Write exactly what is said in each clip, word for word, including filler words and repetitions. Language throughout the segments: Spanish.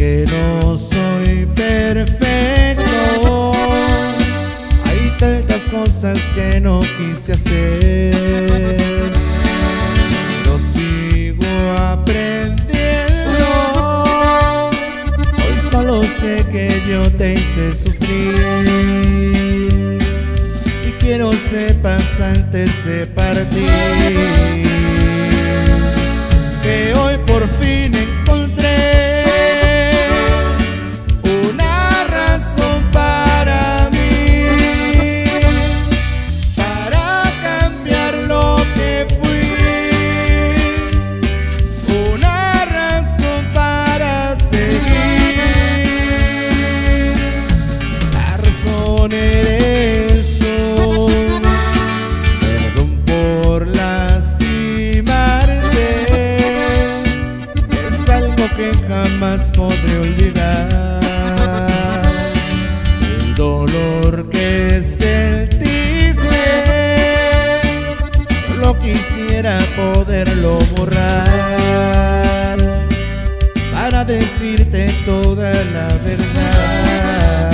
que no soy perfecto, hay tantas cosas que no quise hacer, pero sigo aprendiendo. Hoy solo sé que yo te hice sufrir y quiero sepas antes de partir que hoy por fin encontré una razón para mí, para cambiar lo que fui, una razón para seguir. La razón eres tú, perdón por lastimarte, es algo que jamás podré olvidar. El dolor que sentiste, solo quisiera poderlo borrar para decirte toda la verdad,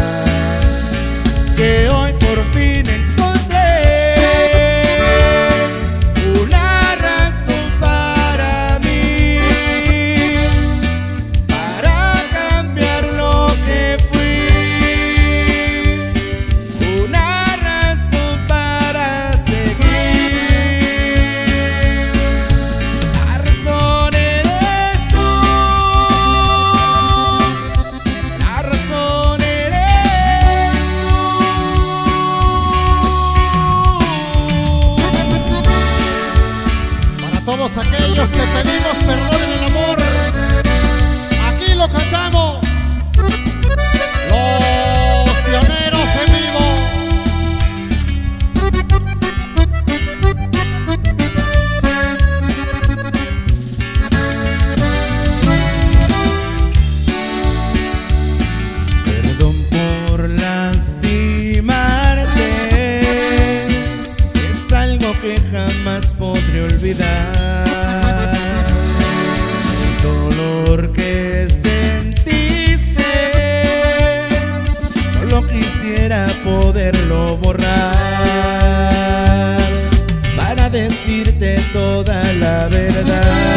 que hoy por fin encontré una razón para mí, para cambiar lo que fui, una razón para seguir. La razón eres tú, la razón eres tú. Para todos aquellos que pedimos perdón en el amor, aquí lo cantamos, Los Pioneros en vivo. Perdón por lastimarte, es algo que jamás podré olvidar. El dolor que sentiste, solo quisiera poderlo borrar para decirte toda la verdad,